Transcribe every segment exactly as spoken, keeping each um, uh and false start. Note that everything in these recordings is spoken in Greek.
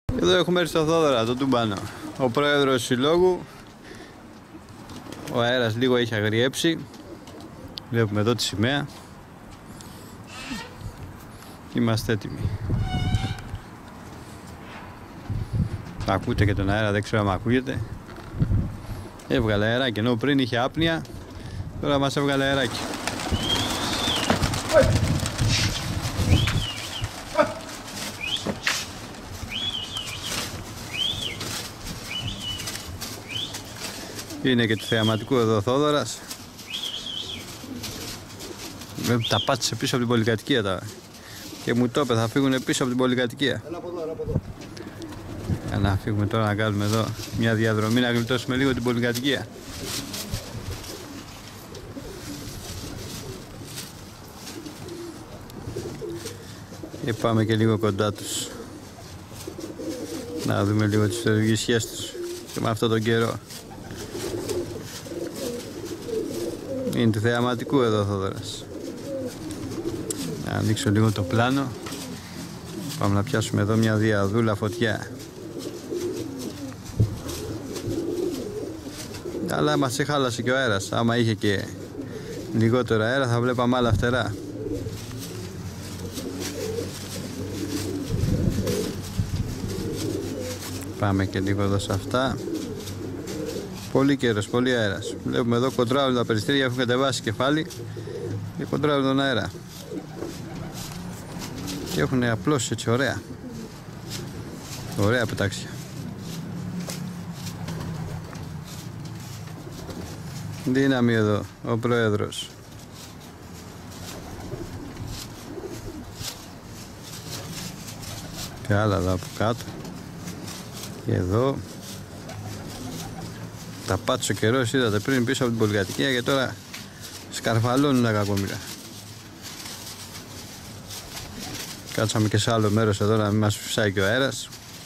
Εδώ έχουμε έρθει στο Θόδωρα, το Τούμπανο. Ο πρόεδρος του συλλόγου. Ο αέρας λίγο έχει αγριέψει. Βλέπουμε εδώ τη σημαία. Είμαστε έτοιμοι. Ακούτε και τον αέρα, δεν ξέρω αν ακούγεται. Έβγαλε αεράκι, ενώ πριν είχε άπνοια, τώρα μας έβγαλε αεράκι. Είναι και του θεαματικού εδώ ο Θόδωρας. Τα πάτησε πίσω από την πολυκατοικία τα. Και μου το είπε, θα φύγουν πίσω από την πολυκατοικία. Έλα από εδώ, έλα από εδώ. Για να φύγουμε τώρα να κάνουμε εδώ μια διαδρομή, να γλιτώσουμε λίγο την πολυκατοικία. Και πάμε και λίγο κοντά τους. Να δούμε λίγο τις φτερουγισιές τους. Και με αυτόν τον καιρό. Είναι του θεαματικού εδώ ο Θόδωρας. Να ανοίξω λίγο το πλάνο. Πάμε να πιάσουμε εδώ μια διαδούλα φωτιά. Αλλά μας χάλασε και ο αέρας. Άμα είχε και λιγότερο αέρα θα βλέπαμε άλλα φτερά. Πάμε και λίγο εδώ σε αυτά. Πολύ καιρός, πολύ αέρας. Βλέπουμε εδώ κοντράρουν τα περιστέρια, έχουν κατεβάσει κεφάλι και κοντράρουν τον αέρα. Και έχουν απλώσει έτσι ωραία. Ωραία πετάξια. Δύναμη εδώ, ο πρόεδρος. Και άλλα εδώ από κάτω. Και εδώ. Τα πάτησε ο καιρός, είδατε πριν πίσω από την πολυκατοικία και τώρα σκαρφαλώνουν τα κακομοίρα. Κάτσαμε και σε άλλο μέρος εδώ να μην μας φυσάει και ο αέρας.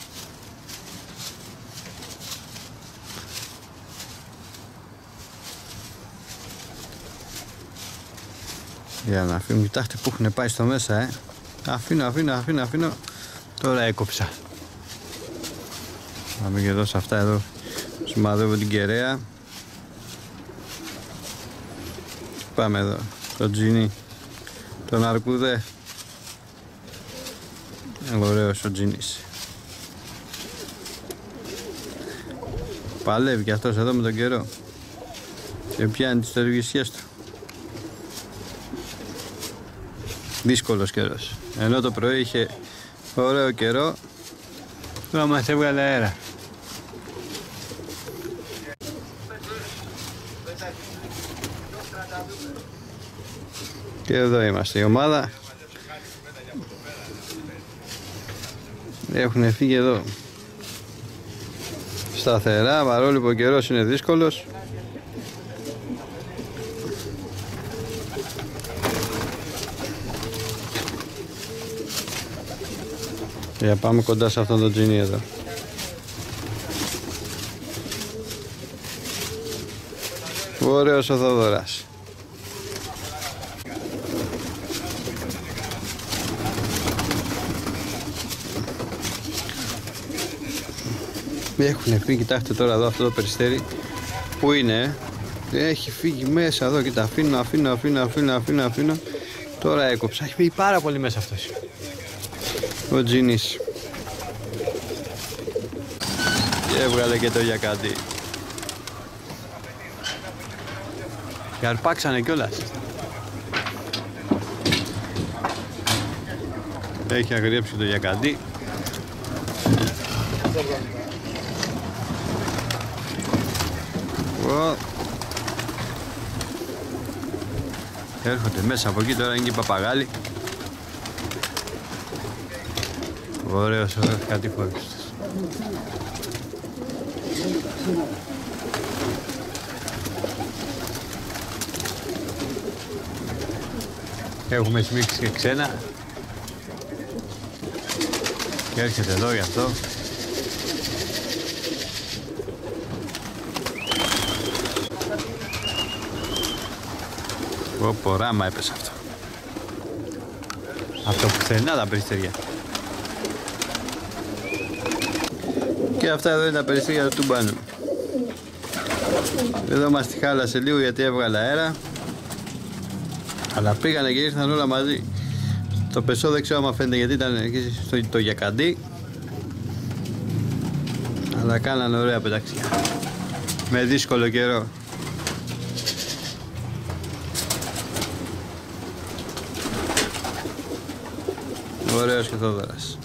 Για να αφήνω, κοιτάξτε που έχουν πάει στο μέσα, ε. Αφήνω, αφήνω, αφήνω, αφήνω. Τώρα έκοψα. Πάμε και εδώ σε αυτά εδώ. Σημαδεύω την κεραία. Πάμε εδώ. Το τζίνι. Τον αρκούδε. Ωραίος ο τζίνις. Παλεύει και αυτός εδώ με τον καιρό. Και πιάνει τις φτερουγισιές του. Δύσκολος καιρός. Ενώ το πρωί είχε ωραίο καιρό, τώρα μας έβγαλε αέρα. Και εδώ είμαστε η ομάδα. Έχουν φύγει εδώ σταθερά, παρόλο που ο καιρός είναι δύσκολος. Για πάμε κοντά σε αυτόν τον τζίνι εδώ. Ωραίος ο Θόδωρας. Έχουν φύγει, κοιτάξτε τώρα εδώ αυτό το περιστέρι. Πού είναι, έχει φύγει μέσα εδώ και τα αφήνω, αφήνω, αφήνω, αφήνω, αφήνω, αφήνω. Τώρα έκοψα, έχει φύγει πάρα πολύ μέσα αυτός. Ο τζίνις. Και έβγαλε και το γιακάντι. Και αρπάξανε κιόλας. Έχει αγριέψει το γιακάντι. Oh. Έρχονται μέσα από εκεί, τώρα είναι και οι παπαγάλοι. Ωραίος, ωραίος κατήφορος. Έχουμε σμίξει και ξένα. Και έρχεται εδώ γι' αυτό. Πω ράμα έπεσε αυτό. Από το πουθενά τα περιστεριά. Και αυτά εδώ είναι τα περιστέρια του τούμπανου. Εδώ μας τη χάλασε λίγο γιατί έβγαλε αέρα. Αλλά πήγανε και ήρθαν όλα μαζί. Το πεσό δεν ξέρω άμα φαίνεται γιατί ήταν εκεί στο το γιακαντί. Αλλά κάνανε ωραία πεταξιά. Με δύσκολο καιρό. Ωραίος και Θόδωρας.